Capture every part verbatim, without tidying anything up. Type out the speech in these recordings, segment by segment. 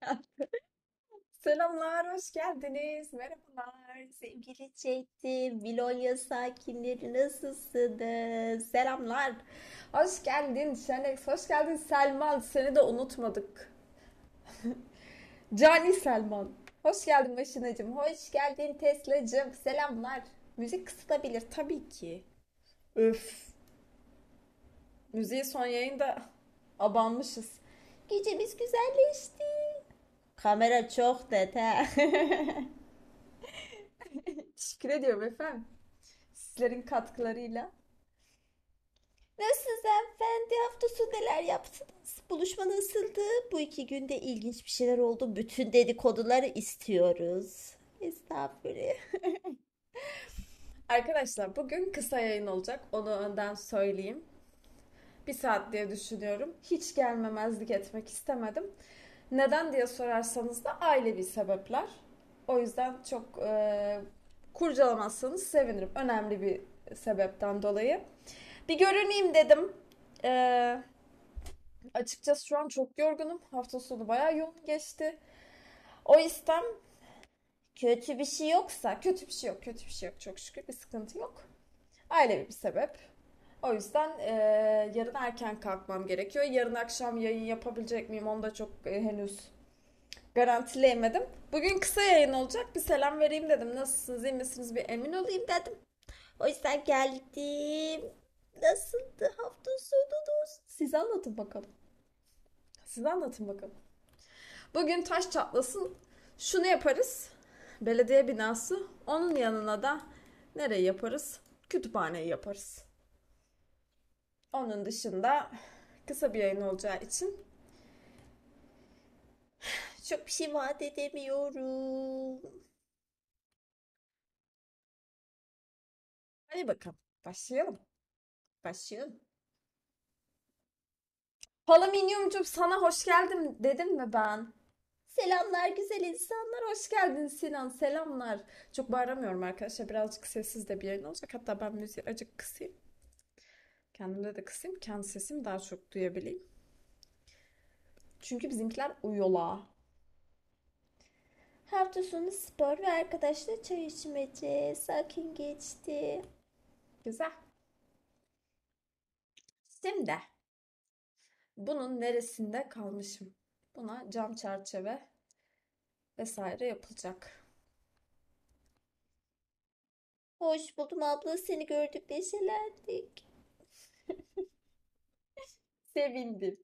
Selamlar, hoş geldiniz. Merhabalar, sevgili Çetin, Vilolya sakinleri nasılsınız? Selamlar. Hoş geldin Şenex, hoş geldin Selman. Seni de unutmadık. Cani Selman. Hoş geldin Başınacığım. Hoş geldin Tesla'cığım. Selamlar. Müzik kısılabilir tabii ki. Öf. Müziği son yayında abanmışız. Gecemiz güzelleşti. Kamera çok net he. Teşekkür ediyorum efendim. Sizlerin katkılarıyla. Nasılsınız hanımefendi? Hafta sonu neler yaptınız? Buluşma nasıldı? Bu iki günde ilginç bir şeyler oldu. Bütün dedikoduları istiyoruz. Estağfurullah. Arkadaşlar bugün kısa yayın olacak. Onu önden söyleyeyim. Bir saat diye düşünüyorum. Hiç gelmemezlik etmek istemedim. Neden diye sorarsanız da ailevi sebepler. O yüzden çok e, kurcalamazsanız sevinirim. Önemli bir sebepten dolayı. Bir görüneyim dedim. Ee, Açıkçası şu an çok yorgunum. Hafta sonu bayağı yoğun geçti. O yüzden kötü bir şey yoksa, kötü bir şey yok, kötü bir şey yok çok şükür bir sıkıntı yok. Ailevi bir sebep. O yüzden e, yarın erken kalkmam gerekiyor. Yarın akşam yayın yapabilecek miyim onu da çok e, henüz garantileyemedim. Bugün kısa yayın olacak. Bir selam vereyim dedim. Nasılsınız, iyi misiniz bir emin olayım dedim. O yüzden geldim. Nasıldı hafta sonunuz? Siz anlatın bakalım. Siz anlatın bakalım. Bugün taş çatlasın. Şunu yaparız. Belediye binası. Onun yanına da nereyi yaparız? Kütüphaneyi yaparız. Onun dışında kısa bir yayın olacağı için çok bir şey vaat edemiyorum. Hadi bakalım. Başlayalım. Başlayalım. Palaminyumcum sana hoş geldin dedim mi ben? Selamlar güzel insanlar. Hoş geldin Sinan. Selamlar. Çok bağıramıyorum arkadaşlar. Birazcık sessiz de bir yayın olacak. Hatta ben müziği acık kısayım. Kendimde de kısayım. Kendi sesimi daha çok duyabileyim. Çünkü bizimkiler uyuyorlar. Hafta sonu spor ve arkadaşlar çay içmece. Sakin geçti. Güzel. Şimdi bunun neresinde kalmışım? Buna cam çerçeve vesaire yapılacak. Hoş buldum abla. Seni gördük neşelendik. Sevindim.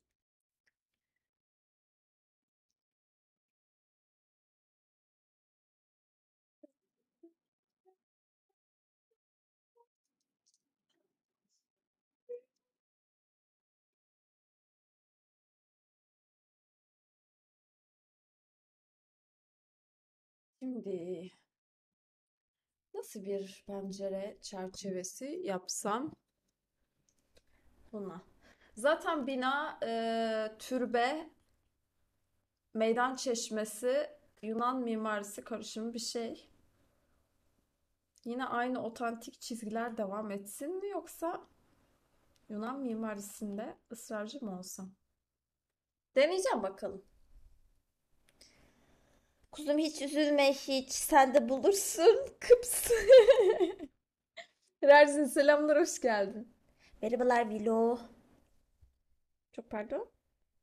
Şimdi nasıl bir pencere çerçevesi yapsam buna? Zaten bina e, türbe, meydan çeşmesi, Yunan mimarisi karışımı bir şey. Yine aynı otantik çizgiler devam etsin mi yoksa Yunan mimarisinde ısrarcı mı olsam? Deneyeceğim bakalım. Kuzum hiç üzülme hiç. Sen de bulursun. Kıps. Rerzin selamlar hoş geldin. Merhabalar Vilo. Çok pardon.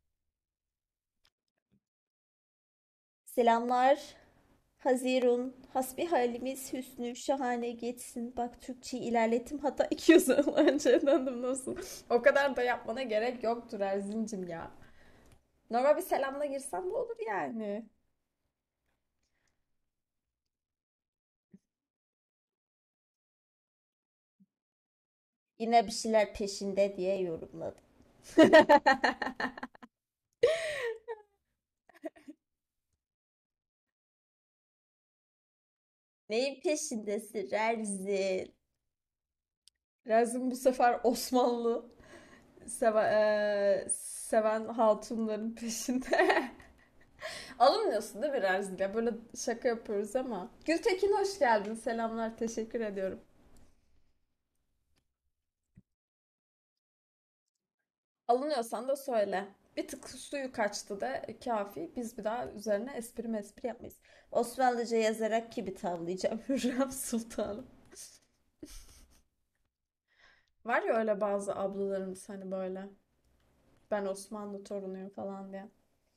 Selamlar. Hazirun. Hasbihalimiz hüsnü şahane geçsin. Bak Türkçeyi ilerlettim. Hatta iki yüz yıl önce döndüm nasıl. O kadar da yapmana gerek yoktur Erzin'cim ya. Normal bir selamla girsem de olur yani. Yine bir şeyler peşinde diye yorumladım. Neyin peşindesin Erzin? Erzin bu sefer Osmanlı seve- eee, seven hatunların peşinde. Alınmıyorsun değil mi Erzin'le? Böyle şaka yapıyoruz ama. Gültekin hoş geldin. Selamlar. Teşekkür ediyorum. Alınıyorsan da söyle. Bir tık suyu kaçtı da kafi. Biz bir daha üzerine espri mespri yapmayız. Osmanlıca yazarak kimi tavlayacağım Hürrem Sultanım. Var ya öyle bazı ablalarımız hani böyle. Ben Osmanlı torunuyum falan diye.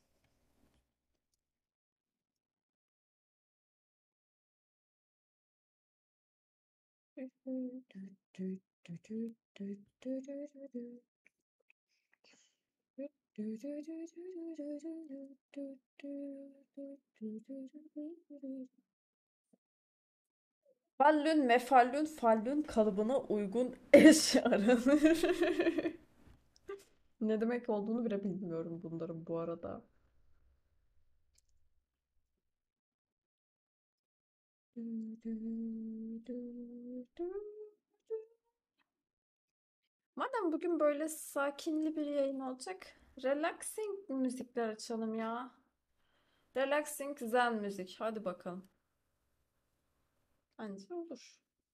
Fallün mefallün fallün kalıbına uygun eş aranır. Ne demek olduğunu bile bilmiyorum bunların bu arada. Madem bugün böyle sakinli bir yayın olacak, relaxing müzikler açalım ya. Relaxing zen müzik. Hadi bakalım. Bence olur.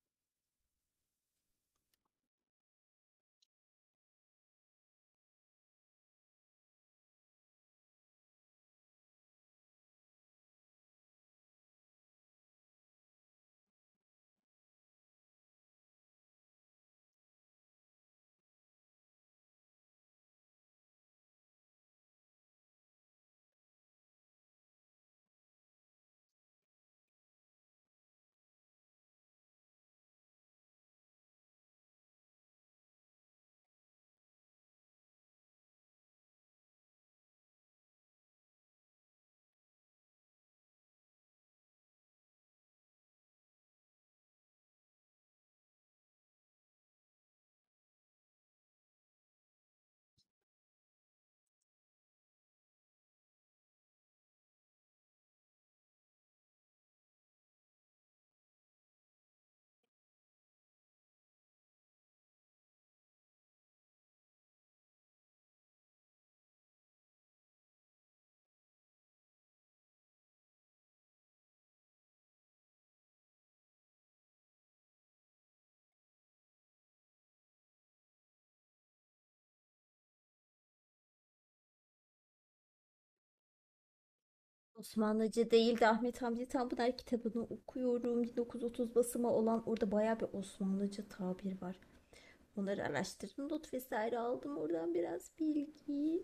Osmanlıca değil de Ahmet Hamdi Tanpınar kitabını okuyorum. bin dokuz yüz otuz basımı olan orada bayağı bir Osmanlıca tabir var. Onları araştırdım. Not vesaire aldım oradan biraz bilgi.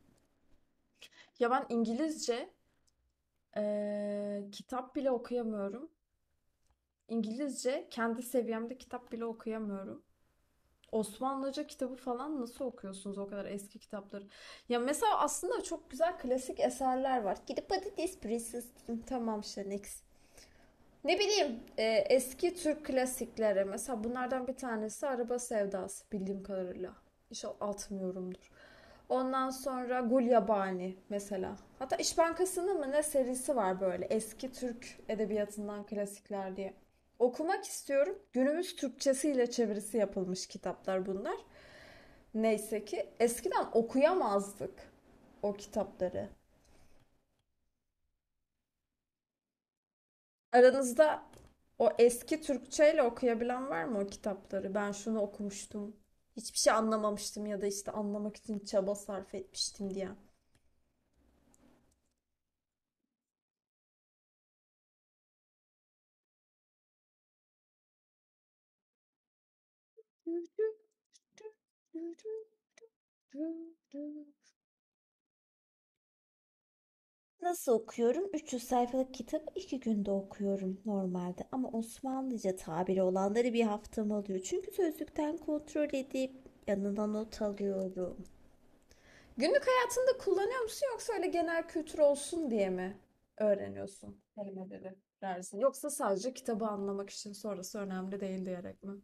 Ya ben İngilizce eee, kitap bile okuyamıyorum. İngilizce kendi seviyemde kitap bile okuyamıyorum. Osmanlıca kitabı falan nasıl okuyorsunuz o kadar eski kitapları? Ya mesela aslında çok güzel klasik eserler var. Gidip patates püresi ısıtayım. Tamam işte next. Ne bileyim e, eski Türk klasikleri. Mesela bunlardan bir tanesi Araba Sevdası bildiğim kadarıyla. İnşallah atmıyorumdur. Ondan sonra Gulyabani mesela. Hatta İş Bankası'nın mı ne serisi var böyle eski Türk edebiyatından klasikler diye. Okumak istiyorum. Günümüz Türkçesiyle çevirisi yapılmış kitaplar bunlar. Neyse ki eskiden okuyamazdık o kitapları. Aranızda o eski Türkçeyle okuyabilen var mı o kitapları? Ben şunu okumuştum. Hiçbir şey anlamamıştım ya da işte anlamak için çaba sarf etmiştim diye. Nasıl okuyorum? üç yüz sayfalık kitabı iki günde okuyorum normalde. Ama Osmanlıca tabiri olanları bir haftam alıyor. Çünkü sözlükten kontrol edip yanına not alıyorum. Günlük hayatında kullanıyor musun yoksa öyle genel kültür olsun diye mi öğreniyorsun kelimeleri dersin? Yoksa sadece kitabı anlamak için sonrası önemli değil diyerek mi?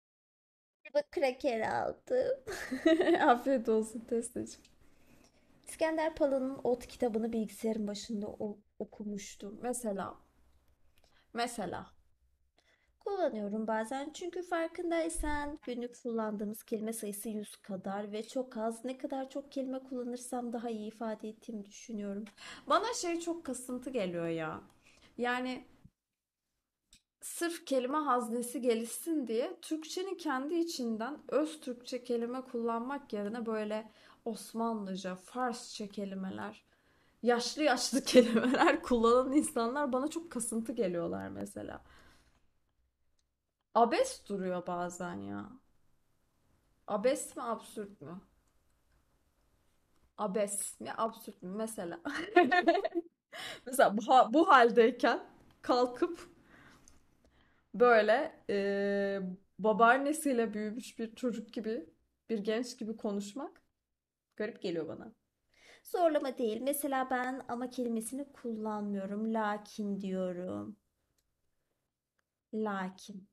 Bak kraker aldım. Afiyet olsun teyzeciğim. İskender Pala'nın Ot kitabını bilgisayarın başında o- okumuştum. Mesela. Mesela. Kullanıyorum bazen çünkü farkındaysan günlük kullandığımız kelime sayısı yüz kadar ve çok az. Ne kadar çok kelime kullanırsam daha iyi ifade ettiğimi düşünüyorum. Bana şey çok kasıntı geliyor ya. Yani sırf kelime haznesi gelişsin diye Türkçenin kendi içinden öz Türkçe kelime kullanmak yerine böyle Osmanlıca, Farsça kelimeler, yaşlı yaşlı kelimeler kullanan insanlar bana çok kasıntı geliyorlar mesela. Abes duruyor bazen ya. Abes mi absürt mü? Abes mi absürt mü? Mesela. Mesela bu, ha- bu haldeyken kalkıp böyle e, babaannesiyle büyümüş bir çocuk gibi, bir genç gibi konuşmak garip geliyor bana. Zorlama değil. Mesela ben ama kelimesini kullanmıyorum. Lakin diyorum. Lakin.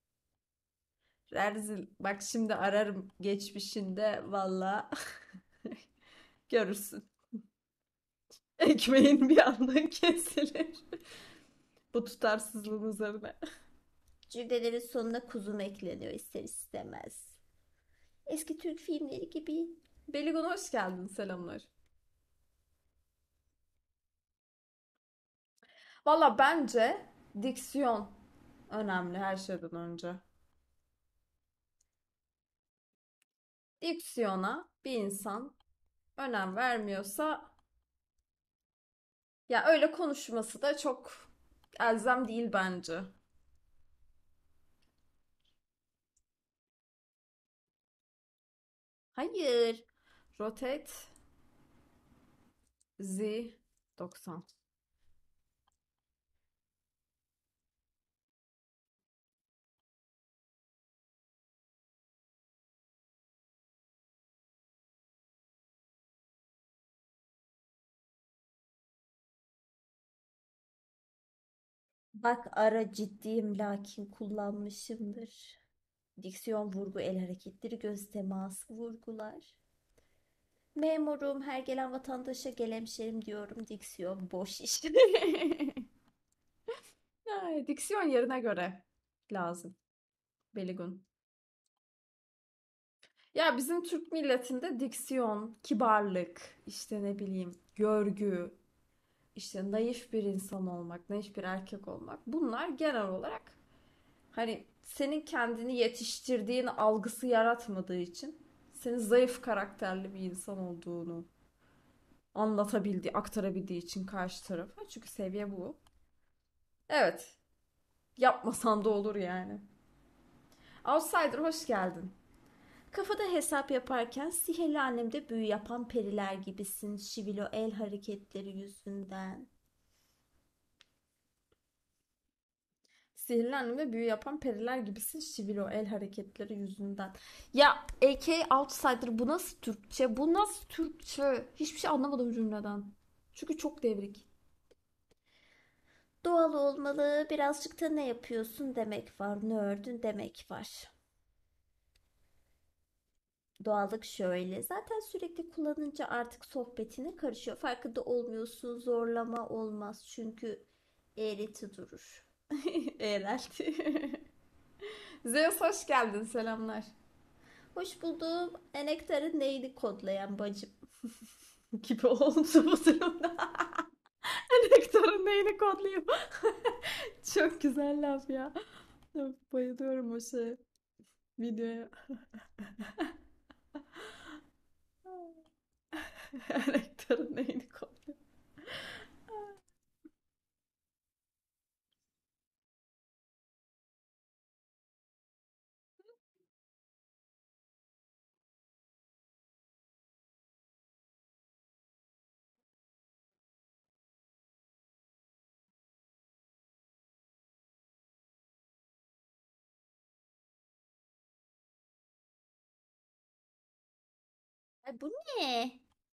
Erzil, bak şimdi ararım geçmişinde valla görürsün. Ekmeğin bir anda kesilir. Bu tutarsızlığın üzerine. Cümlelerin sonuna kuzum ekleniyor ister istemez. Eski Türk filmleri gibi. Beligun hoş geldin, selamlar. Valla bence diksiyon önemli her şeyden önce. Diksiyona bir insan önem vermiyorsa ya öyle konuşması da çok elzem değil bence. Hayır. Rotate Z doksan. Bak ara ciddiyim lakin kullanmışımdır. Diksiyon vurgu el hareketleri göz teması vurgular. Memurum her gelen vatandaşa gel hemşerim diyorum. Diksiyon boş iş. Ay, diksiyon yerine göre lazım. Beligun. Ya bizim Türk milletinde diksiyon, kibarlık, işte ne bileyim, görgü, işte naif bir insan olmak, naif bir erkek olmak. Bunlar genel olarak hani senin kendini yetiştirdiğin algısı yaratmadığı için senin zayıf karakterli bir insan olduğunu anlatabildiği, aktarabildiği için karşı tarafa. Çünkü seviye bu. Evet, yapmasan da olur yani. Outsider hoş geldin. Kafada hesap yaparken sihirli annemde büyü yapan periler gibisin. Şivilo el hareketleri yüzünden. Sihirli annemde büyü yapan periler gibisin şivilo el hareketleri yüzünden. Ya A K Outsider bu nasıl Türkçe? Bu nasıl Türkçe? Hiçbir şey anlamadım cümleden. Çünkü çok devrik. Doğal olmalı. Birazcık da ne yapıyorsun demek var. Ne ördün demek var. Doğallık şöyle. Zaten sürekli kullanınca artık sohbetine karışıyor. Farkında olmuyorsun. Zorlama olmaz. Çünkü eğreti durur. Eğrelti. Zeus hoş geldin, selamlar. Hoş buldum. Enektar'ın neyini kodlayan bacım? Gibi oldu bu durumda. Rektörün neyini kodlayayım? Çok güzel laf ya. Bayılıyorum o şey videoya. Rektörün neyini kodlayayım? Ay bu ne?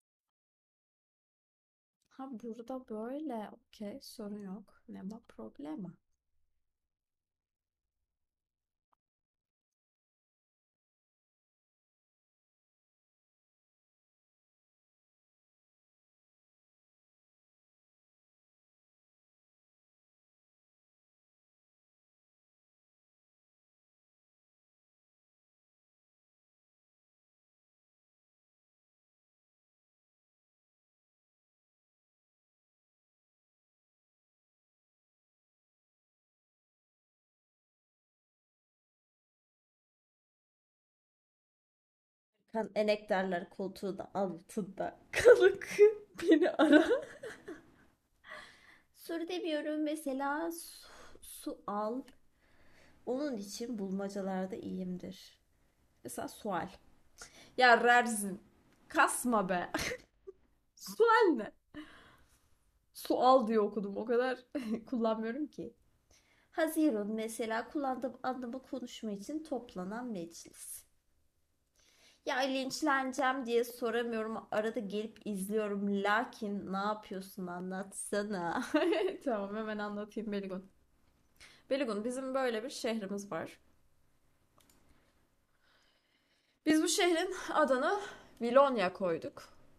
Ha burada böyle. Okey, sorun yok. Nema problema. Kan enektarlar koltuğun altında kalık beni ara. Soru demiyorum mesela su, su al. Onun için bulmacalarda iyiyimdir. Mesela sual. Ya Rerzin. Kasma be. Sual ne? Su al diye okudum. O kadar kullanmıyorum ki. Haziran mesela kullandığım anlamı konuşma için toplanan meclis. Ya linçleneceğim diye soramıyorum. Arada gelip izliyorum. Lakin ne yapıyorsun anlatsana. Tamam, hemen anlatayım Beligun. Beligun, bizim böyle bir şehrimiz var. Biz bu şehrin adını Vilonya koyduk.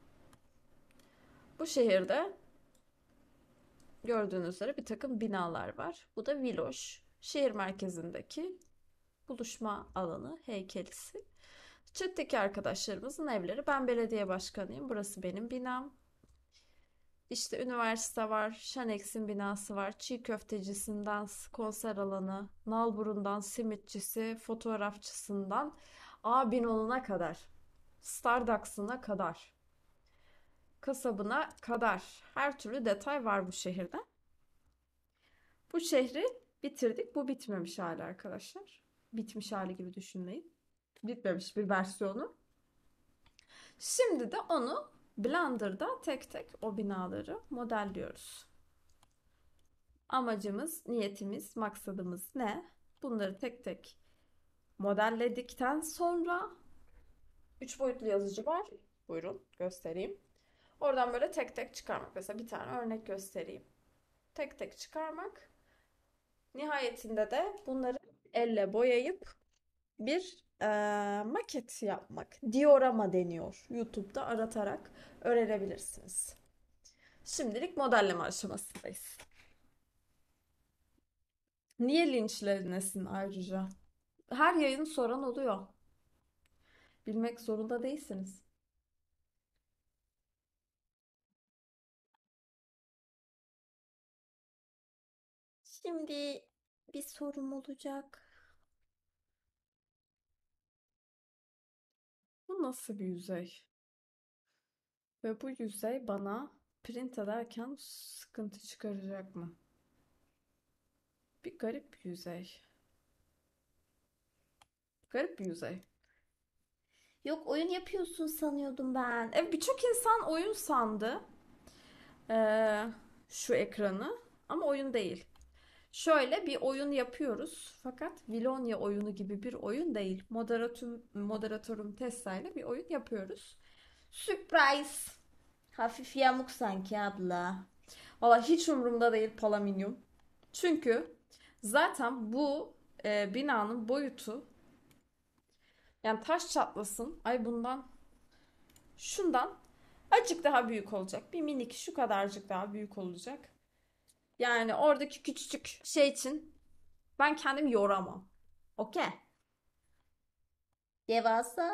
Bu şehirde gördüğünüz üzere bir takım binalar var. Bu da Viloş. Şehir merkezindeki buluşma alanı, heykelisi. Chat'teki arkadaşlarımızın evleri. Ben belediye başkanıyım. Burası benim binam. İşte üniversite var, Şanex'in binası var, çiğ köftecisinden konser alanı, Nalburun'dan simitçisi, fotoğrafçısından Abinolu'na kadar, Starbucks'ına kadar, kasabına kadar her türlü detay var bu şehirde. Bu şehri bitirdik. Bu bitmemiş hali arkadaşlar. Bitmiş hali gibi düşünmeyin. Bitmemiş bir versiyonu. Şimdi de onu Blender'da tek tek o binaları modelliyoruz. Amacımız, niyetimiz, maksadımız ne? Bunları tek tek modelledikten sonra üç boyutlu yazıcı var. Buyurun göstereyim. Oradan böyle tek tek çıkarmak. Mesela bir tane örnek göstereyim. Tek tek çıkarmak. Nihayetinde de bunları elle boyayıp bir eee, maket yapmak. Diorama deniyor. YouTube'da aratarak öğrenebilirsiniz. Şimdilik modelleme aşamasındayız. Niye linçlenesin ayrıca? Her yayın soran oluyor. Bilmek zorunda değilsiniz. Şimdi bir sorum olacak. Bu nasıl bir yüzey? Ve bu yüzey bana print ederken sıkıntı çıkaracak mı? Bir garip bir yüzey. Garip bir yüzey. Yok oyun yapıyorsun sanıyordum ben. Evet, birçok insan oyun sandı ee, şu ekranı ama oyun değil. Şöyle bir oyun yapıyoruz fakat Vilonya oyunu gibi bir oyun değil. Moderatörüm, moderatörüm Tessa ile bir oyun yapıyoruz. Surprise. Hafif yamuk sanki abla. Valla hiç umurumda değil Palaminyum. Çünkü zaten bu e, binanın boyutu, yani taş çatlasın. Ay bundan şundan azıcık daha büyük olacak. Bir minik şu kadarcık daha büyük olacak. Yani oradaki küçücük şey için ben kendim yoramam. Okey. Devasa.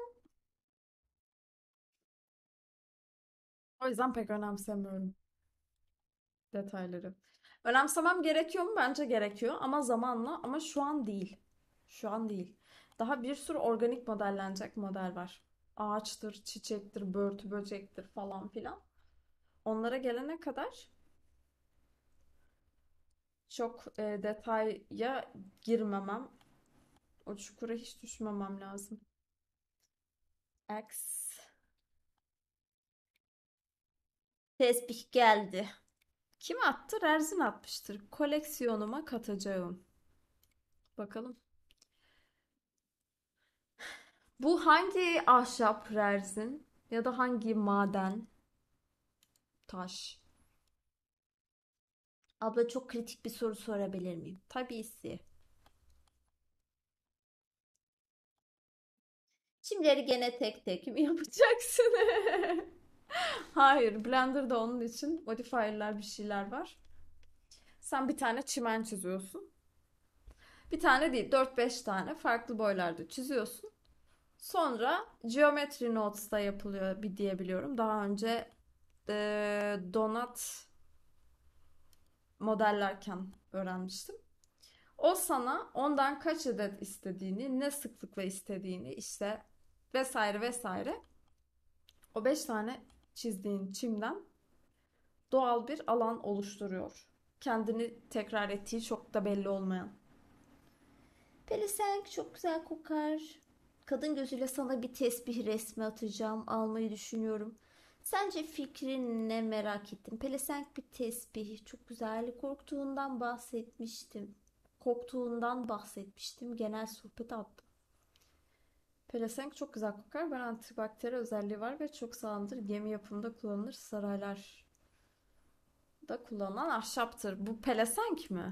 O yüzden pek önemsemiyorum detayları. Önemsemem gerekiyor mu? Bence gerekiyor ama zamanla, ama şu an değil. Şu an değil. Daha bir sürü organik modellenecek model var. Ağaçtır, çiçektir, börtü böcektir falan filan. Onlara gelene kadar çok e, detaya girmemem, o çukura hiç düşmemem lazım. X. Tesbih geldi. Kim attı? Rerzin atmıştır. Koleksiyonuma katacağım. Bakalım. Bu hangi ahşap Rerzin? Ya da hangi maden? Taş. Abla çok kritik bir soru sorabilir miyim? Tabisi. Şimdileri gene tek tek mi Yapacaksın. Hayır, Blender'da onun için modifier'lar, bir şeyler var. Sen bir tane çimen çiziyorsun. Bir tane değil, dört beş tane farklı boylarda çiziyorsun. Sonra Geometry Notes'ta yapılıyor bir diyebiliyorum. Daha önce e, donat modellerken öğrenmiştim. O sana ondan kaç adet istediğini, ne sıklıkla istediğini işte vesaire vesaire. O beş tane çizdiğin çimden doğal bir alan oluşturuyor. Kendini tekrar ettiği çok da belli olmayan. Pelesenk çok güzel kokar. Kadın gözüyle sana bir tesbih resmi atacağım. Almayı düşünüyorum. Sence fikrin ne, merak ettim. Pelesenk bir tesbih. Çok güzel. Korktuğundan bahsetmiştim. Koktuğundan bahsetmiştim. Genel sohbet attım. Pelesenk çok güzel kokar. Ben antibakteri özelliği var ve çok sağlamdır. Gemi yapımında kullanılır. Saraylarda kullanılan ahşaptır. Bu pelesenk mi?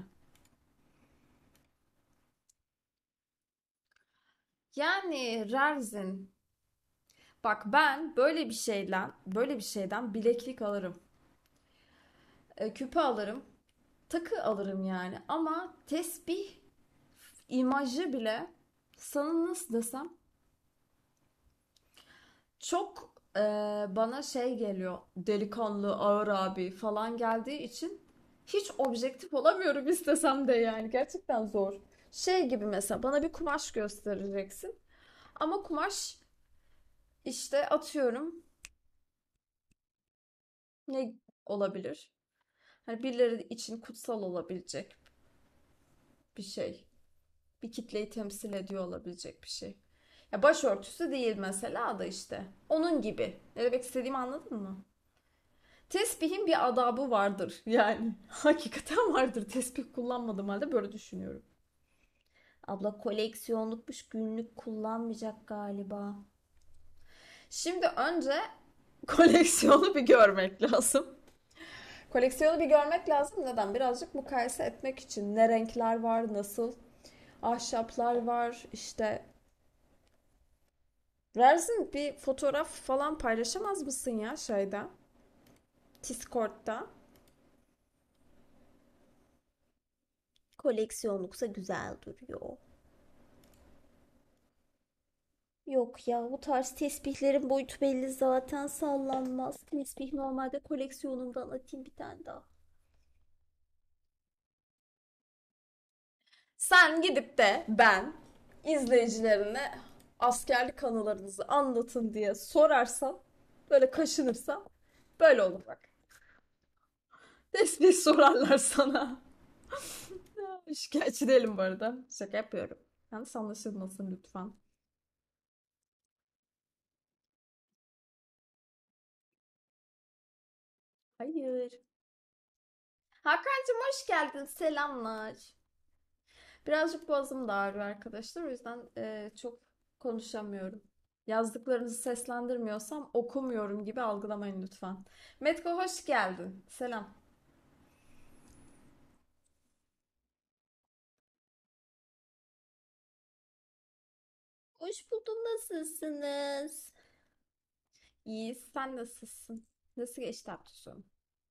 Yani Rerzin. Bak ben böyle bir şeyden, böyle bir şeyden bileklik alırım. E, küpe alırım. Takı alırım yani. Ama tesbih imajı bile sana nasıl desem çok e, bana şey geliyor. Delikanlı, ağır abi falan geldiği için hiç objektif olamıyorum istesem de yani. Gerçekten zor. Şey gibi mesela bana bir kumaş göstereceksin. Ama kumaş işte atıyorum ne olabilir? Hani birileri için kutsal olabilecek bir şey. Bir kitleyi temsil ediyor olabilecek bir şey. Ya başörtüsü değil mesela da işte. Onun gibi. Ne demek istediğimi anladın mı? Tesbihin bir adabı vardır yani. Hakikaten vardır. Tesbih kullanmadığım halde böyle düşünüyorum. Abla koleksiyonlukmuş, günlük kullanmayacak galiba. Şimdi önce koleksiyonu bir görmek lazım. Koleksiyonu bir görmek lazım. Neden? Birazcık mukayese etmek için. Ne renkler var, nasıl ahşaplar var, işte Rerzin bir fotoğraf falan paylaşamaz mısın ya şeyde? Discord'da. Koleksiyonluksa güzel duruyor. Yok ya, bu tarz tesbihlerin boyutu belli zaten, sallanmaz. Tesbih normalde koleksiyonumdan atayım bir tane daha. Sen gidip de ben izleyicilerine askerlik anılarınızı anlatın diye sorarsam, böyle kaşınırsam böyle olur bak. Tesbih sorarlar sana. Şikayetçi değilim bu arada. Şaka yapıyorum. Yanlış anlaşılmasın lütfen. Hayır. Hakan'cığım hoş geldin. Selamlar. Birazcık boğazım da ağrıyor arkadaşlar. O yüzden e, çok konuşamıyorum. Yazdıklarınızı seslendirmiyorsam okumuyorum gibi algılamayın lütfen. Metko hoş geldin. Selam. Hoş buldum, nasılsınız? İyi, sen nasılsın? Nasıl geçti hafta sonu?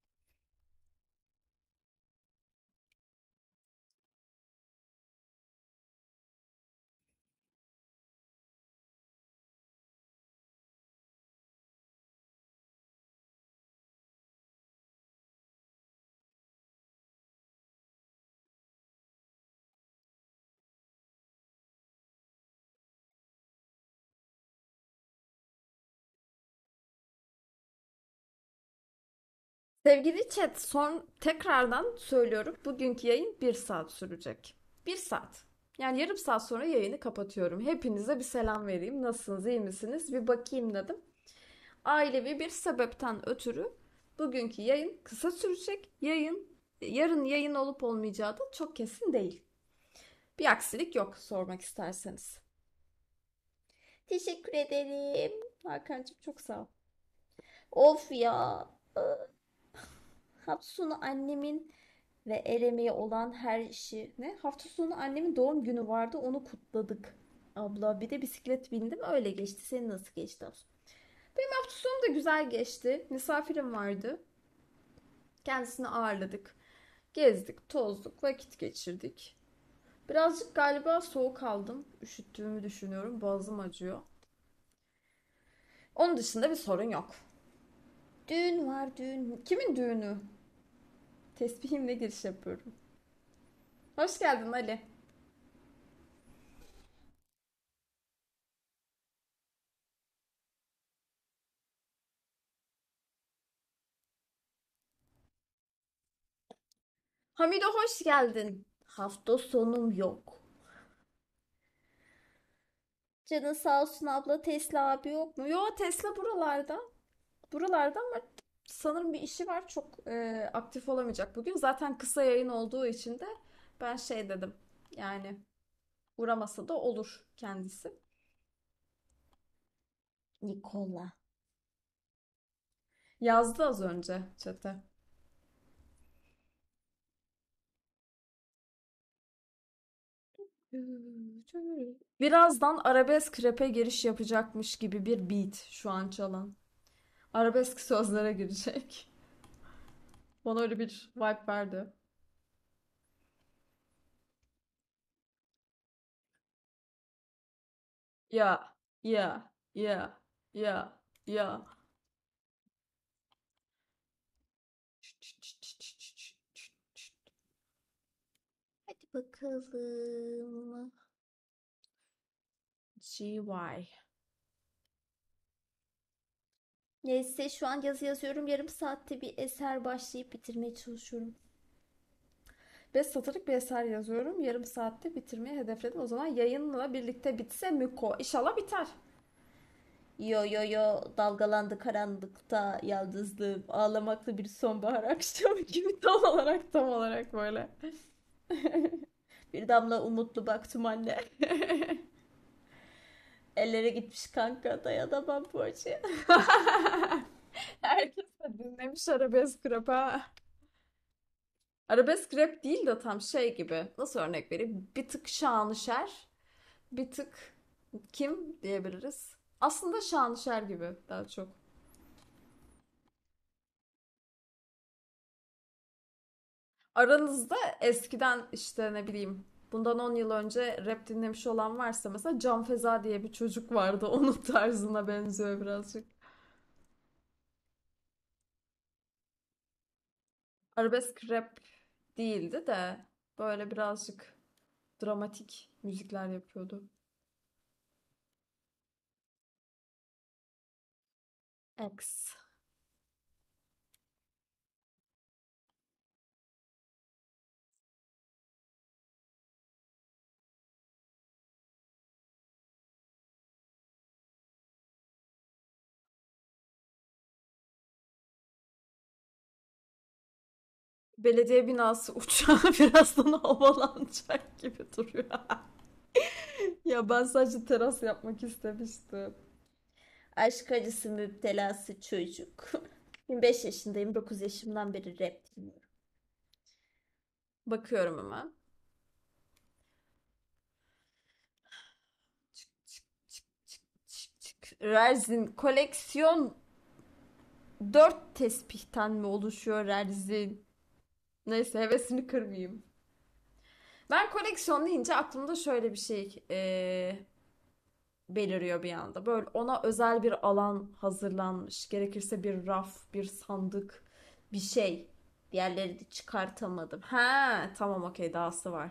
Sevgili chat, son tekrardan söylüyorum. Bugünkü yayın bir saat sürecek. Bir saat. Yani yarım saat sonra yayını kapatıyorum. Hepinize bir selam vereyim. Nasılsınız, iyi misiniz? Bir bakayım dedim. Ailevi bir sebepten ötürü bugünkü yayın kısa sürecek. Yayın yarın yayın olup olmayacağı da çok kesin değil. Bir aksilik yok sormak isterseniz. Teşekkür ederim. Hakan'cığım çok sağ ol. Of ya. Hafta sonu annemin ve Erem'e olan her işi. Ne? Hafta sonu annemin doğum günü vardı, onu kutladık. Abla bir de bisiklet bindim, öyle geçti. Senin nasıl geçti hafta sonu? Benim hafta sonu da güzel geçti. Misafirim vardı. Kendisini ağırladık. Gezdik, tozduk, vakit geçirdik. Birazcık galiba soğuk aldım. Üşüttüğümü düşünüyorum. Boğazım acıyor. Onun dışında bir sorun yok. Düğün var, düğün. Kimin düğünü? Tesbihimle giriş yapıyorum. Hoş geldin, Ali. Hamide hoş geldin. Hafta sonum yok. Canın sağ olsun abla, Tesla abi yok mu? Yo, Tesla buralarda. Buralarda ama sanırım bir işi var. Çok e, aktif olamayacak bugün. Zaten kısa yayın olduğu için de ben şey dedim. Yani uğramasa da olur kendisi. Nikola. Yazdı az önce chat'e. Birazdan arabesk rap'e giriş yapacakmış gibi bir beat şu an çalan. Arabesk sözlere girecek. Bana öyle bir vibe verdi. Ya, ya, ya, ya, ya. Hadi bakalım. G Y. Neyse şu an yazı yazıyorum. Yarım saatte bir eser başlayıp bitirmeye çalışıyorum. Beş satırlık bir eser yazıyorum. Yarım saatte bitirmeyi hedefledim. O zaman yayınla birlikte bitse Müko. İnşallah biter. Yo yo yo dalgalandı karanlıkta yaldızlığım ağlamaklı bir sonbahar akşamı gibi. Tam olarak tam olarak böyle. Bir damla umutlu baktım anne. Ellere gitmiş kanka dayanamam bu acıya. Herkes de dinlemiş arabesk rap ha. Arabesk rap değil de tam şey gibi. Nasıl örnek vereyim? Bir tık Şanışer, bir tık kim diyebiliriz? Aslında Şanışer gibi daha çok. Aranızda eskiden işte ne bileyim bundan on yıl önce rap dinlemiş olan varsa mesela Can Feza diye bir çocuk vardı. Onun tarzına benziyor birazcık. Arabesk rap değildi de böyle birazcık dramatik müzikler yapıyordu. X. Belediye binası uçağı birazdan havalanacak gibi duruyor. Ya ben sadece teras yapmak istemiştim. Aşk acısı müptelası çocuk. yirmi beş yaşındayım. dokuz yaşımdan beri rap dinliyorum. Bakıyorum hemen. Çık, çık, çık, çık, çık, çık. Rerzin koleksiyon dört tespihten mi oluşuyor Rerzin? Neyse hevesini kırmayayım. Ben koleksiyon deyince aklımda şöyle bir şey eee, beliriyor bir anda. Böyle ona özel bir alan hazırlanmış. Gerekirse bir raf, bir sandık, bir şey. Diğerleri de çıkartamadım. Ha, tamam okey dahası var.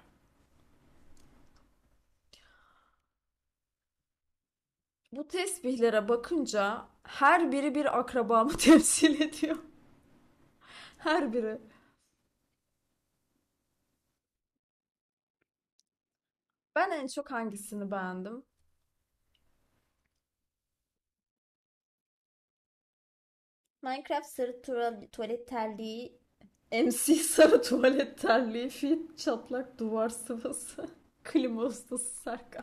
Bu tesbihlere bakınca her biri bir akrabamı temsil ediyor. Her biri. Ben en çok hangisini beğendim? Minecraft sarı tuval- tuvalet terliği. M C sarı tuvalet terliği, fit çatlak duvar sıvası. Klima ustası Serkan.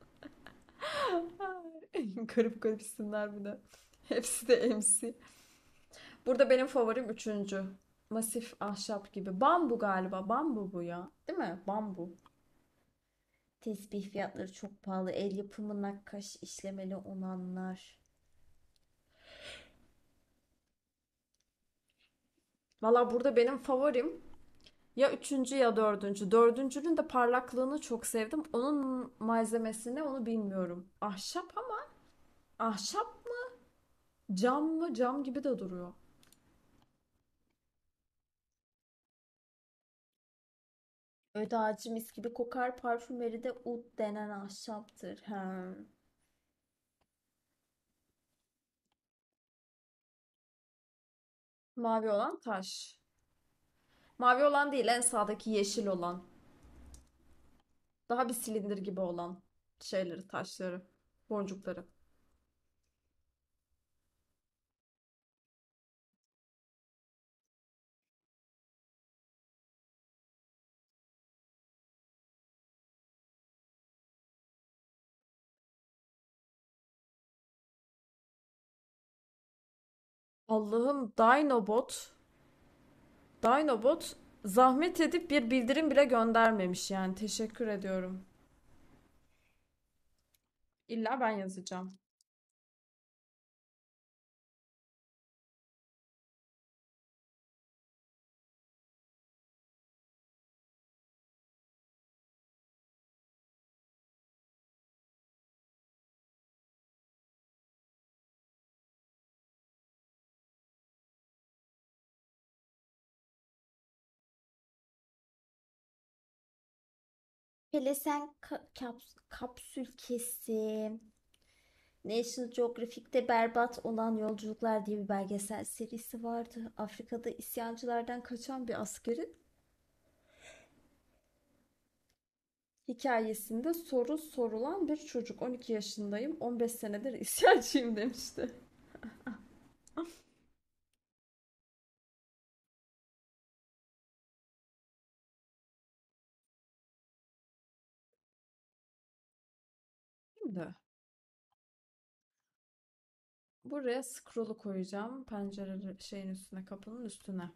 Garip garip isimler bir de. Hepsi de M C. Burada benim favorim üçüncü. Masif ahşap gibi. Bambu galiba. Bambu bu ya. Değil mi? Bambu. Tesbih fiyatları çok pahalı. El yapımı nakkaş işlemeli olanlar. Valla burada benim favorim ya üçüncü ya dördüncü. Dördüncünün de parlaklığını çok sevdim. Onun malzemesi ne onu bilmiyorum. Ahşap ama ahşap mı? Cam mı? Cam gibi de duruyor. Öde ağacı mis gibi kokar. Parfümeri de ud denen ahşaptır. Ha. Mavi olan taş. Mavi olan değil, en sağdaki yeşil olan. Daha bir silindir gibi olan şeyleri, taşları, boncukları. Allah'ım, Dinobot. Dinobot zahmet edip bir bildirim bile göndermemiş yani. Teşekkür ediyorum. İlla ben yazacağım. Hele sen ka- kaps- kapsül kesim. National Geographic'te berbat olan yolculuklar diye bir belgesel serisi vardı. Afrika'da isyancılardan kaçan bir askerin hikayesinde soru sorulan bir çocuk. on iki yaşındayım, on beş senedir isyancıyım demişti. Şimdi buraya scroll'u koyacağım. Pencere şeyin üstüne, kapının üstüne.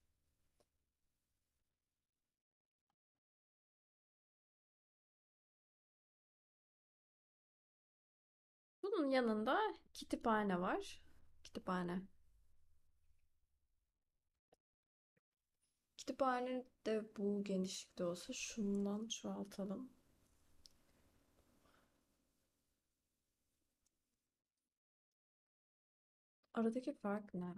Bunun yanında kütüphane var. Kütüphane. Kütüphane de bu genişlikte olsa şundan çoğaltalım. Aradaki fark ne?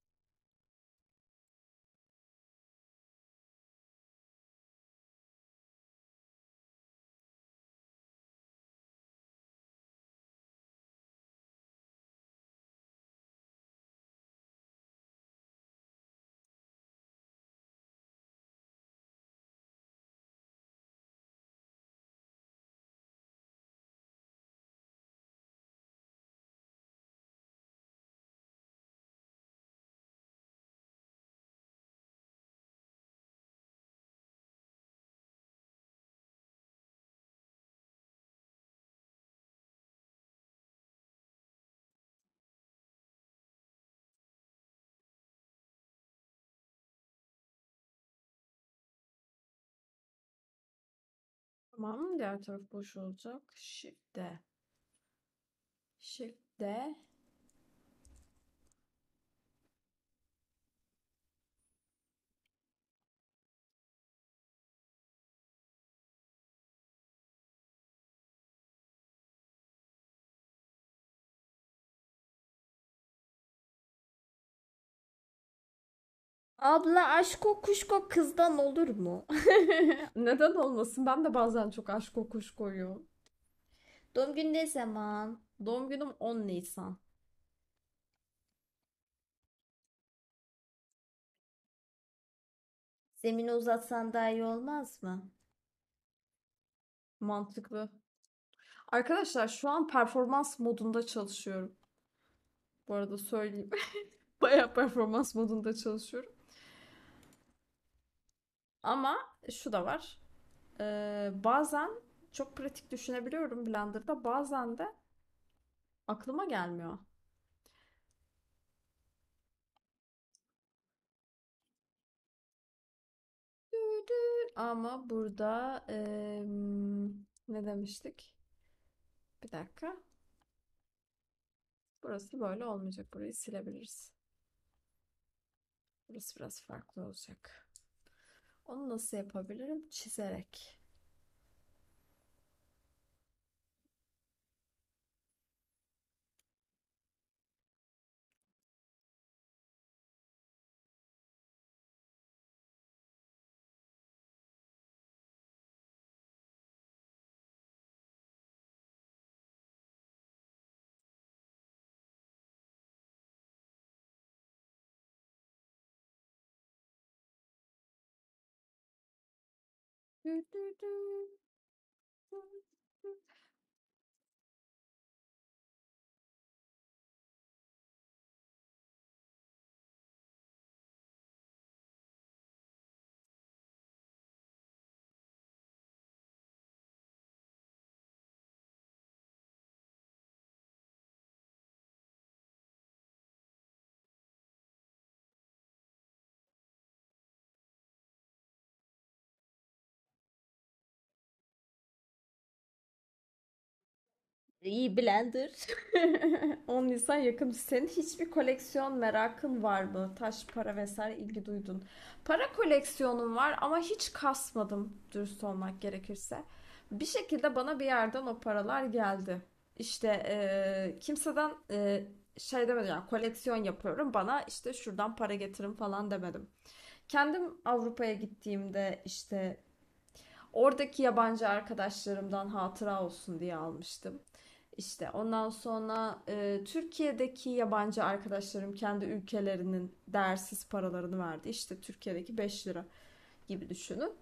Tamam, diğer taraf boş olacak. Shift D. Shift D. Abla aşko kuşko kızdan olur mu? Neden olmasın? Ben de bazen çok aşk kokuş koyuyorum. Doğum günü ne zaman? Doğum günüm on Nisan. Zemini uzatsan daha iyi olmaz mı? Mantıklı. Arkadaşlar şu an performans modunda çalışıyorum. Bu arada söyleyeyim. Bayağı performans modunda çalışıyorum. Ama şu da var. Ee, bazen çok pratik düşünebiliyorum Blender'da. Bazen de aklıma gelmiyor. Ama burada em, ne demiştik? Bir dakika. Burası böyle olmayacak. Burayı silebiliriz. Burası biraz farklı olacak. Onu nasıl yapabilirim? Çizerek. İyi blender. on Nisan yakın. Senin hiçbir koleksiyon merakın var mı? Taş, para vesaire ilgi duydun. Para koleksiyonum var ama hiç kasmadım dürüst olmak gerekirse. Bir şekilde bana bir yerden o paralar geldi. İşte eee, kimseden eee, şey demedim yani koleksiyon yapıyorum bana işte şuradan para getirin falan demedim. Kendim Avrupa'ya gittiğimde işte oradaki yabancı arkadaşlarımdan hatıra olsun diye almıştım. İşte ondan sonra e, Türkiye'deki yabancı arkadaşlarım kendi ülkelerinin değersiz paralarını verdi. İşte Türkiye'deki beş lira gibi düşünün.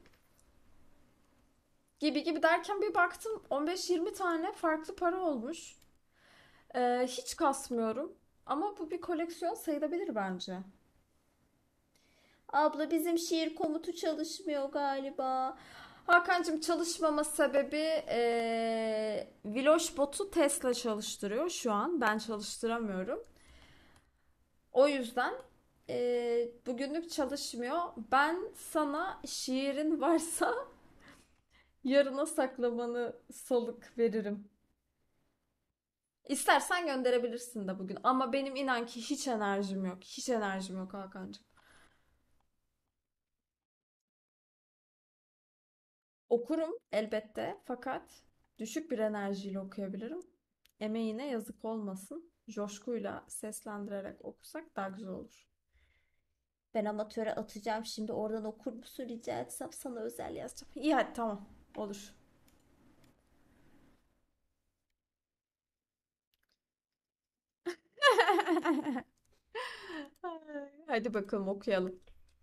Gibi gibi derken bir baktım on beş yirmi tane farklı para olmuş. E, hiç kasmıyorum. Ama bu bir koleksiyon sayılabilir bence. Abla bizim şiir komutu çalışmıyor galiba. Hakan'cığım çalışmama sebebi eee Viloş botu Tesla çalıştırıyor şu an. Ben çalıştıramıyorum. O yüzden eee, bugünlük çalışmıyor. Ben sana şiirin varsa yarına saklamanı salık veririm. İstersen gönderebilirsin de bugün. Ama benim inan ki hiç enerjim yok. Hiç enerjim yok Hakan'cığım. Okurum elbette fakat düşük bir enerjiyle okuyabilirim. Emeğine yazık olmasın. Coşkuyla seslendirerek okusak daha güzel olur. Ben amatöre atacağım şimdi, oradan okur musun rica etsem, sana özel yazacağım. İyi hadi tamam. Olur. Hadi bakalım okuyalım.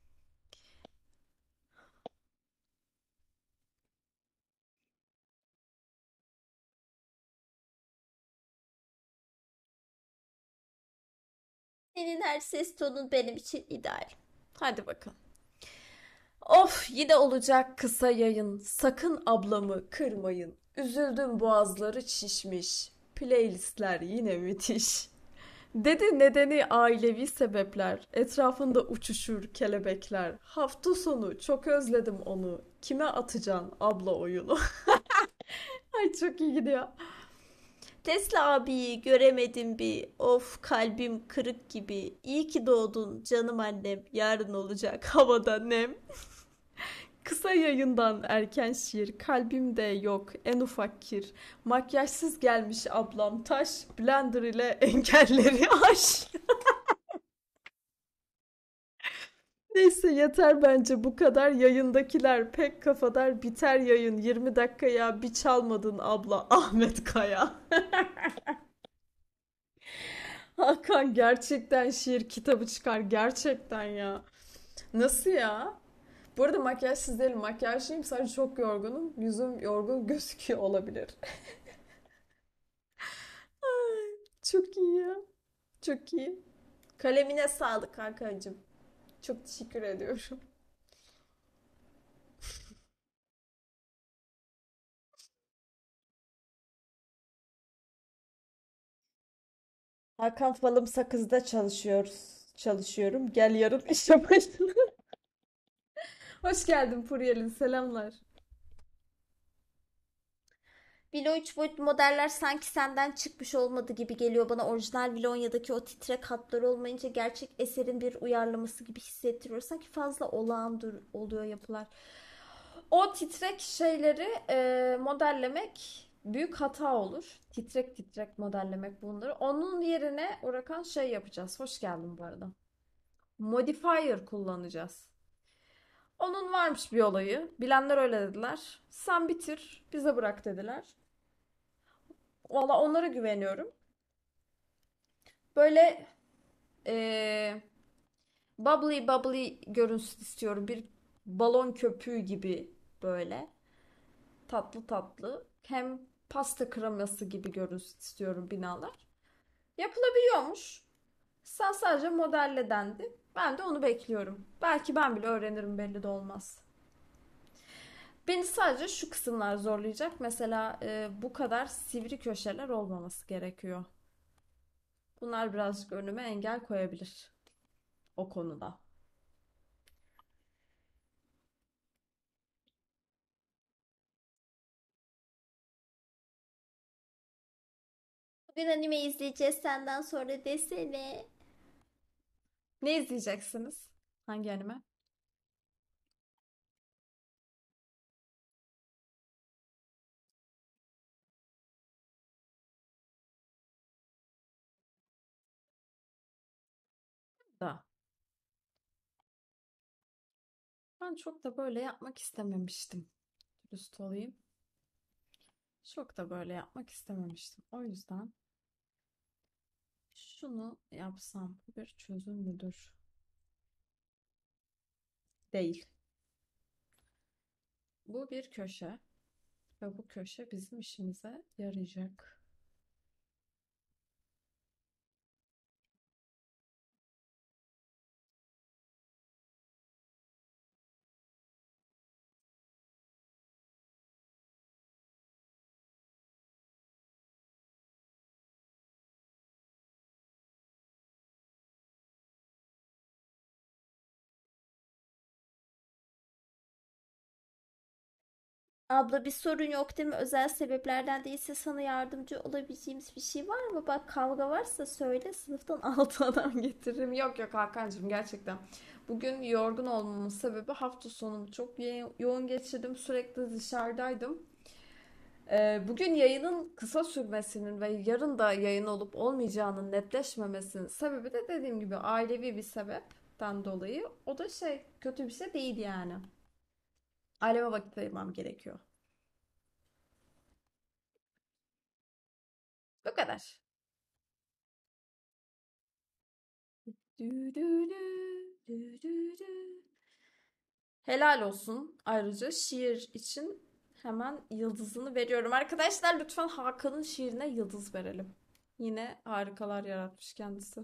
Senin her ses tonun benim için ideal. Hadi bakalım. Of yine olacak kısa yayın. Sakın ablamı kırmayın. Üzüldüm boğazları şişmiş. Playlistler yine müthiş. Dedi nedeni ailevi sebepler. Etrafında uçuşur kelebekler. Hafta sonu çok özledim onu. Kime atacaksın abla oyunu? Ay çok iyi gidiyor. Tesla abiyi göremedim bir. Of, kalbim kırık gibi. İyi ki doğdun canım annem. Yarın olacak havada nem. Kısa yayından erken şiir. Kalbimde yok en ufak kir. Makyajsız gelmiş ablam taş. Blender ile engelleri aş. Neyse yeter bence bu kadar. Yayındakiler pek kafadar. Biter yayın yirmi dakikaya bir çalmadın abla Ahmet Kaya. Hakan gerçekten şiir kitabı çıkar gerçekten ya. Nasıl ya? Bu arada makyajsız değilim. Makyajlıyım sadece çok yorgunum. Yüzüm yorgun gözüküyor olabilir. Çok iyi ya. Çok iyi. Kalemine sağlık Hakan'cığım. Çok teşekkür ediyorum. Hakan Falım Sakız'da çalışıyoruz. Çalışıyorum. Gel yarın işe başla. Hoş geldin Furyal'in. Selamlar. Vilo üç boyutlu modeller sanki senden çıkmış olmadı gibi geliyor bana. Orijinal Vilonya'daki o titrek hatlar olmayınca gerçek eserin bir uyarlaması gibi hissettiriyor. Sanki fazla olağan dur- oluyor yapılar. O titrek şeyleri e, modellemek büyük hata olur. Titrek titrek modellemek bunları. Onun yerine Orakan şey yapacağız. Hoş geldin bu arada. Modifier kullanacağız. Onun varmış bir olayı. Bilenler öyle dediler. Sen bitir, bize bırak dediler. Valla onlara güveniyorum. Böyle e, bubbly bubbly görünsün istiyorum. Bir balon köpüğü gibi böyle. tatlı tatlı hem pasta kreması gibi görünsün istiyorum binalar. Yapılabiliyormuş. Sen sadece modelle dendi. Ben de onu bekliyorum. Belki ben bile öğrenirim, belli de olmaz. Beni sadece şu kısımlar zorlayacak. Mesela e, bu kadar sivri köşeler olmaması gerekiyor. Bunlar birazcık önüme engel koyabilir o konuda. Bugün anime izleyeceğiz senden sonra desene. Ne izleyeceksiniz? Hangi anime? Da. Ben çok da böyle yapmak istememiştim. Dürüst olayım. Çok da böyle yapmak istememiştim. O yüzden şunu yapsam bu bir çözüm müdür? Değil. Bu bir köşe ve bu köşe bizim işimize yarayacak. Abla bir sorun yok değil mi? Özel sebeplerden değilse sana yardımcı olabileceğimiz bir şey var mı? Bak kavga varsa söyle sınıftan altı adam getiririm. Yok yok Hakan'cığım, gerçekten. Bugün yorgun olmamın sebebi hafta sonumu çok yo- yoğun geçirdim. Sürekli dışarıdaydım. Ee, bugün yayının kısa sürmesinin ve yarın da yayın olup olmayacağının netleşmemesinin sebebi de dediğim gibi ailevi bir sebepten dolayı. O da şey, kötü bir şey değil yani. Aileme vakit ayırmam gerekiyor. Bu kadar. Dü dü dü, dü dü dü. Helal olsun. Ayrıca şiir için hemen yıldızını veriyorum. Arkadaşlar lütfen Hakan'ın şiirine yıldız verelim. Yine harikalar yaratmış kendisi.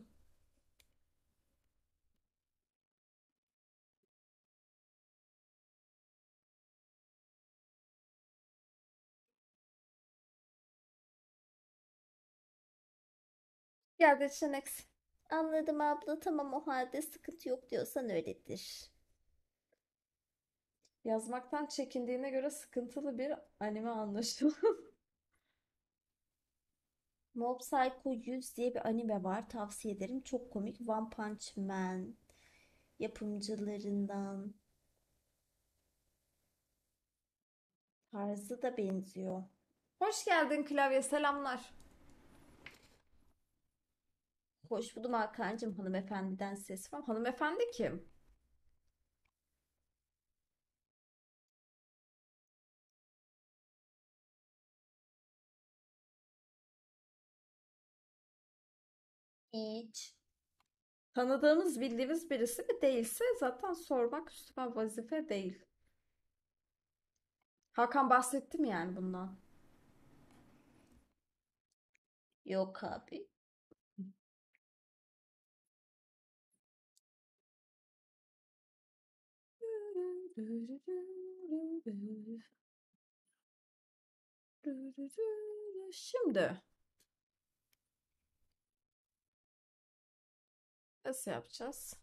Geldi Çenex. Anladım abla tamam o halde sıkıntı yok diyorsan öyledir. Yazmaktan çekindiğine göre sıkıntılı bir anime anlaşılan. Mob Psycho yüz diye bir anime var tavsiye ederim. Çok komik. One Punch Man yapımcılarından tarzı da benziyor. Hoş geldin klavye, selamlar. Hoş buldum Hakan'cığım hanımefendiden ses var. Hanımefendi kim? Hiç. Tanıdığımız, bildiğimiz birisi mi değilse zaten sormak üstüme vazife değil. Hakan bahsetti mi yani bundan? Yok abi. Şimdi nasıl yapacağız?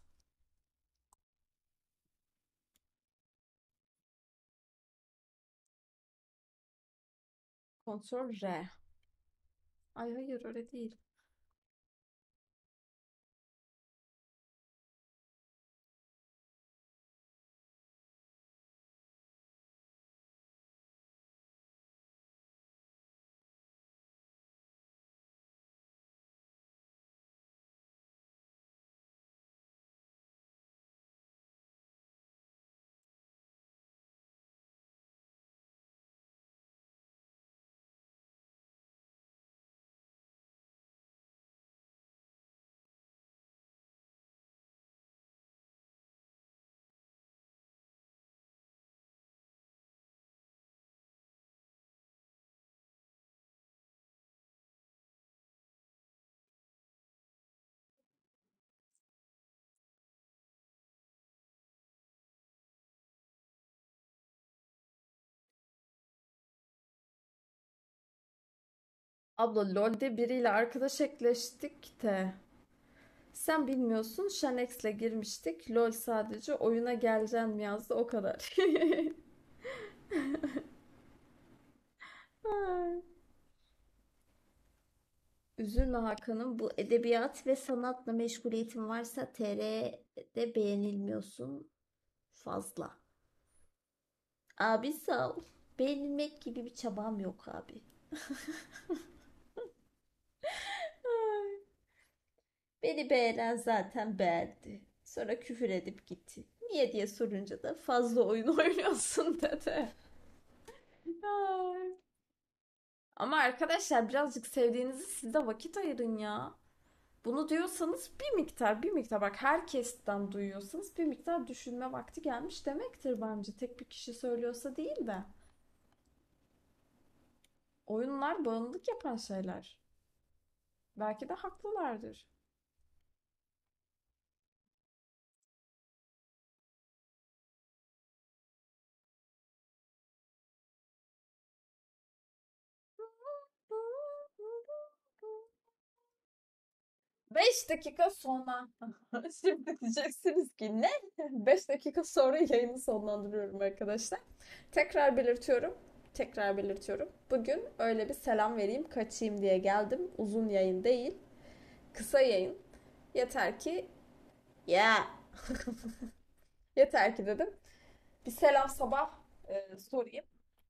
Kontrol R. Ay hayır, öyle değil. Abla LoL'de biriyle arkadaş ekleştik de sen bilmiyorsun Shanex'le girmiştik. LoL sadece oyuna geleceğim mi yazdı o kadar. Ay. Üzülme Hakan'ım, bu edebiyat ve sanatla meşguliyetin varsa T R'de beğenilmiyorsun fazla. Abi sağ ol. Beğenilmek gibi bir çabam yok abi. Ay. Beni beğenen zaten beğendi. Sonra küfür edip gitti. Niye diye sorunca da fazla oyun oynuyorsun dedi. Ay. Ama arkadaşlar birazcık sevdiğinizi siz de vakit ayırın ya. Bunu diyorsanız bir miktar bir miktar bak herkesten duyuyorsanız bir miktar düşünme vakti gelmiş demektir bence. Tek bir kişi söylüyorsa değil de. Oyunlar bağımlılık yapan şeyler. Belki de haklılardır. Beş dakika sonra şimdi diyeceksiniz ki ne? Beş dakika sonra yayını sonlandırıyorum arkadaşlar. Tekrar belirtiyorum. Tekrar belirtiyorum. Bugün öyle bir selam vereyim, kaçayım diye geldim. Uzun yayın değil, kısa yayın. Yeter ki ya yeter ki dedim. Bir selam sabah e, sorayım.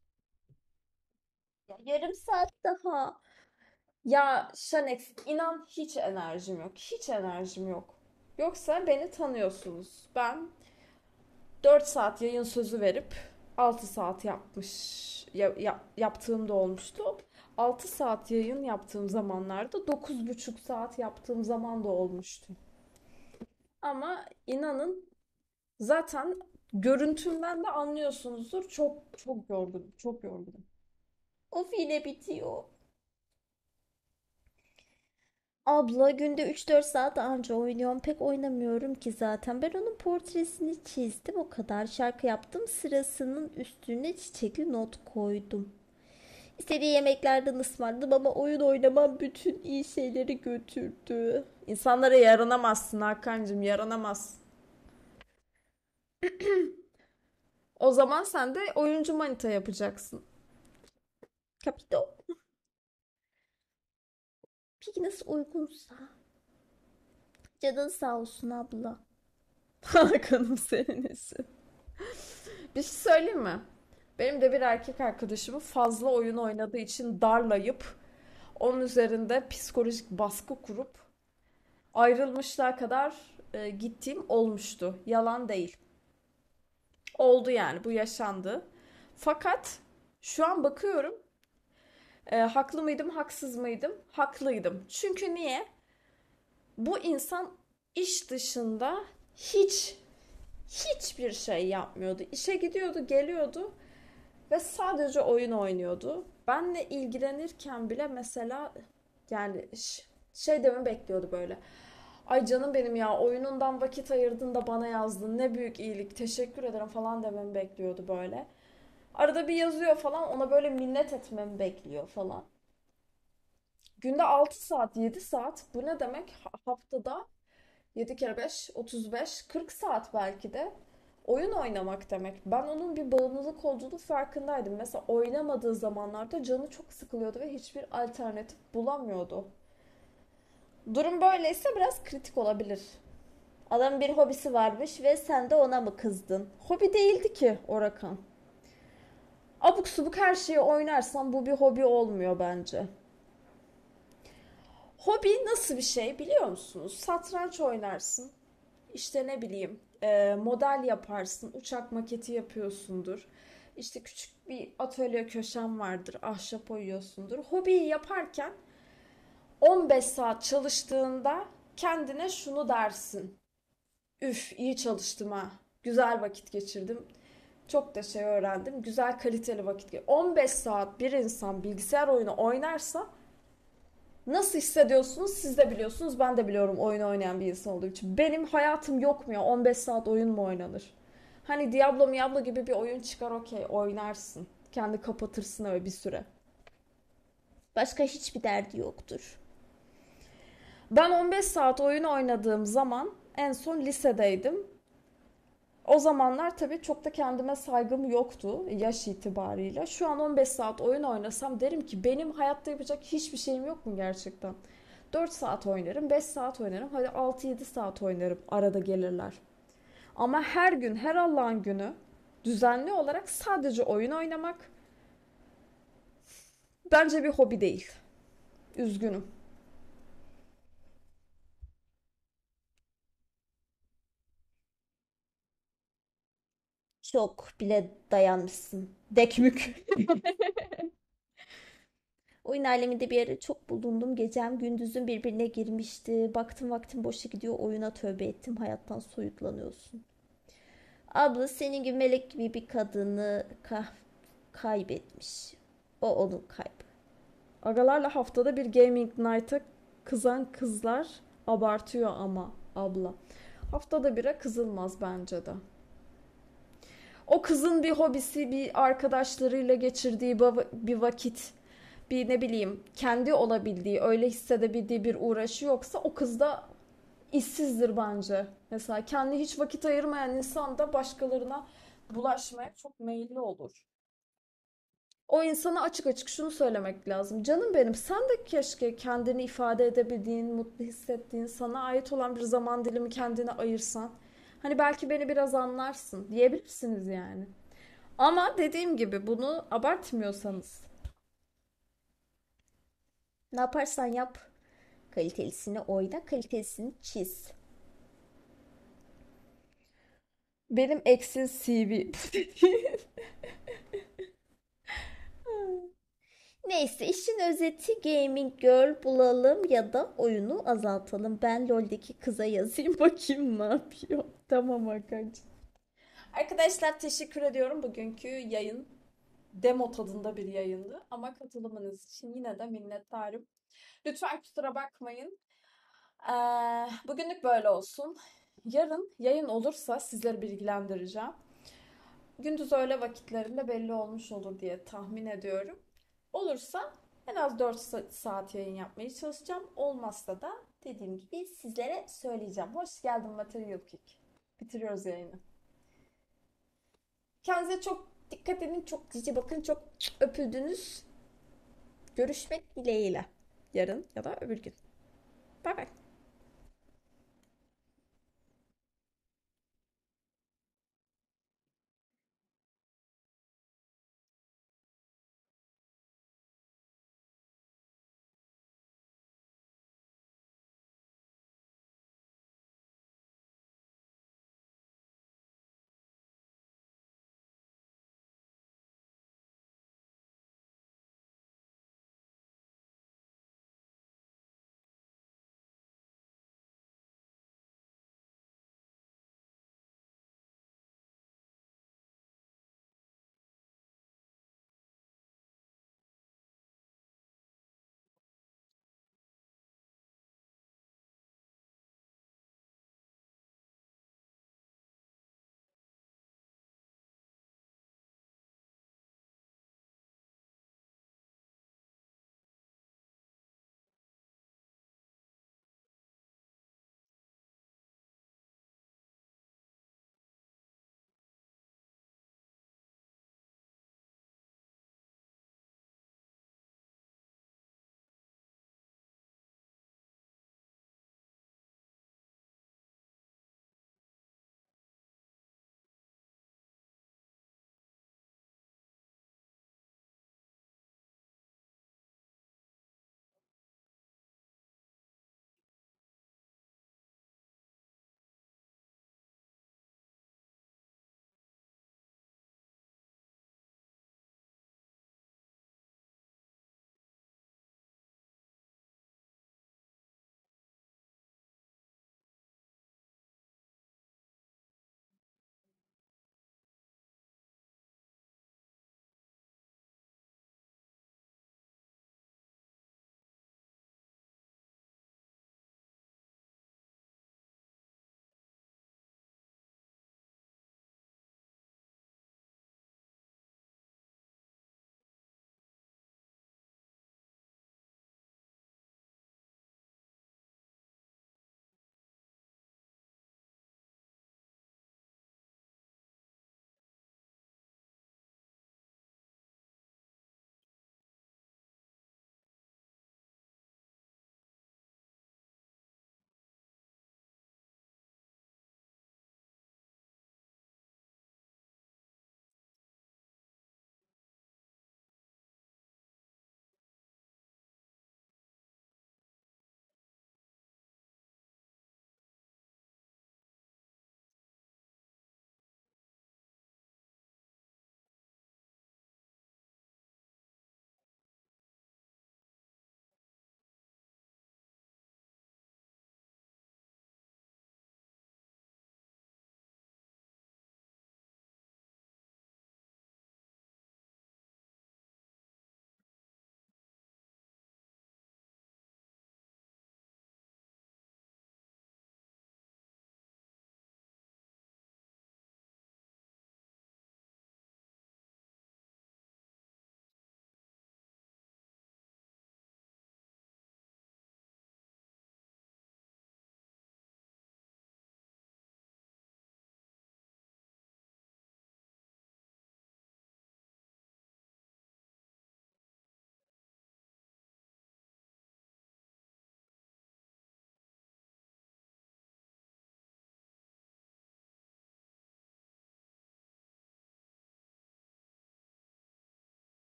Ya yarım saat daha. Ya Şanex inan hiç enerjim yok. Hiç enerjim yok. Yoksa beni tanıyorsunuz. Ben dört saat yayın sözü verip altı saat yapmış ya- ya- yaptığım da olmuştu. altı saat yayın yaptığım zamanlarda dokuz buçuk saat yaptığım zaman da olmuştu. Ama inanın zaten görüntümden de anlıyorsunuzdur. Çok çok yorgunum. Çok yorgunum. Of yine bitiyor. Abla günde üç dört saat anca oynuyorum. Pek oynamıyorum ki zaten. Ben onun portresini çizdim o kadar. Şarkı yaptım. Sırasının üstüne çiçekli not koydum. İstediği yemeklerden ısmarladım ama oyun oynamam bütün iyi şeyleri götürdü. İnsanlara yaranamazsın Hakan'cığım, yaranamaz. O zaman sen de oyuncu manita yapacaksın. Kapito. Peki nasıl uygunsa. Canın sağ olsun abla. Hakan'ım senin isim. Bir şey söyleyeyim mi? Benim de bir erkek arkadaşımı fazla oyun oynadığı için darlayıp onun üzerinde psikolojik baskı kurup ayrılmışlığa kadar e, gittiğim olmuştu. Yalan değil. Oldu yani bu yaşandı. Fakat şu an bakıyorum e, haklı mıydım, haksız mıydım? Haklıydım. Çünkü niye? Bu insan iş dışında hiç hiçbir şey yapmıyordu. İşe gidiyordu, geliyordu ve sadece oyun oynuyordu. Benle ilgilenirken bile mesela yani şey dememi bekliyordu böyle. Ay canım benim ya oyunundan vakit ayırdın da bana yazdın. Ne büyük iyilik. Teşekkür ederim falan dememi bekliyordu böyle. Arada bir yazıyor falan ona böyle minnet etmemi bekliyor falan. Günde altı saat, yedi saat bu ne demek? Haftada yedi kere beş, otuz beş, kırk saat belki de oyun oynamak demek. Ben onun bir bağımlılık olduğunu farkındaydım. Mesela oynamadığı zamanlarda canı çok sıkılıyordu ve hiçbir alternatif bulamıyordu. Durum böyleyse biraz kritik olabilir. Adamın bir hobisi varmış ve sen de ona mı kızdın? Hobi değildi ki o rakam. Abuk subuk her şeyi oynarsan bu bir hobi olmuyor bence. Hobi nasıl bir şey biliyor musunuz? Satranç oynarsın. İşte ne bileyim e, model yaparsın. Uçak maketi yapıyorsundur. İşte küçük bir atölye köşen vardır. Ahşap oyuyorsundur. Hobiyi yaparken on beş saat çalıştığında kendine şunu dersin. Üf iyi çalıştım ha. Güzel vakit geçirdim. Çok da şey öğrendim. Güzel kaliteli vakit geçirdim. on beş saat bir insan bilgisayar oyunu oynarsa nasıl hissediyorsunuz siz de biliyorsunuz. Ben de biliyorum oyun oynayan bir insan olduğum için. Benim hayatım yok mu ya? on beş saat oyun mu oynanır? Hani Diablo Diablo gibi bir oyun çıkar okey oynarsın. Kendi kapatırsın öyle bir süre. Başka hiçbir derdi yoktur. Ben on beş saat oyun oynadığım zaman en son lisedeydim. O zamanlar tabii çok da kendime saygım yoktu yaş itibarıyla. Şu an on beş saat oyun oynasam derim ki benim hayatta yapacak hiçbir şeyim yok mu gerçekten? dört saat oynarım, beş saat oynarım, hadi altı yedi saat oynarım arada gelirler. Ama her gün, her Allah'ın günü düzenli olarak sadece oyun oynamak bence bir hobi değil. Üzgünüm. Çok bile dayanmışsın. Dekmük. Oyun aleminde bir ara çok bulundum. Gecem gündüzüm birbirine girmişti. Baktım vaktim boşa gidiyor. Oyuna tövbe ettim. Hayattan soyutlanıyorsun. Abla senin gibi melek gibi bir kadını kah- kaybetmiş. O onun kaybı. Agalarla haftada bir gaming night'a kızan kızlar abartıyor ama abla. Haftada bire kızılmaz bence de. O kızın bir hobisi, bir arkadaşlarıyla geçirdiği bir vakit, bir ne bileyim kendi olabildiği, öyle hissedebildiği bir uğraşı yoksa o kız da işsizdir bence. Mesela kendi hiç vakit ayırmayan insan da başkalarına bulaşmaya çok meyilli olur. O insana açık açık şunu söylemek lazım. Canım benim sen de keşke kendini ifade edebildiğin, mutlu hissettiğin, sana ait olan bir zaman dilimi kendine ayırsan. Hani belki beni biraz anlarsın diyebilirsiniz yani. Ama dediğim gibi bunu abartmıyorsanız. Ne yaparsan yap. Kalitelisini oyna, kalitesini çiz. Benim Excel C V bu dediğin. Neyse işin özeti gaming girl bulalım ya da oyunu azaltalım. Ben LoL'deki kıza yazayım bakayım ne yapıyor. Tamam Hakan'cığım. Arkadaşlar teşekkür ediyorum. Bugünkü yayın demo tadında bir yayındı. Ama katılımınız için yine de minnettarım. Lütfen kusura bakmayın. Ee, bugünlük böyle olsun. Yarın yayın olursa sizleri bilgilendireceğim. Gündüz öğle vakitlerinde belli olmuş olur diye tahmin ediyorum. Olursa en az dört saat yayın yapmaya çalışacağım. Olmazsa da dediğim gibi sizlere söyleyeceğim. Hoş geldin Material Kick. Bitiriyoruz yayını. Kendinize çok dikkat edin. Çok cici bakın. Çok öpüldünüz. Görüşmek dileğiyle. Yarın ya da öbür gün. Bay bay.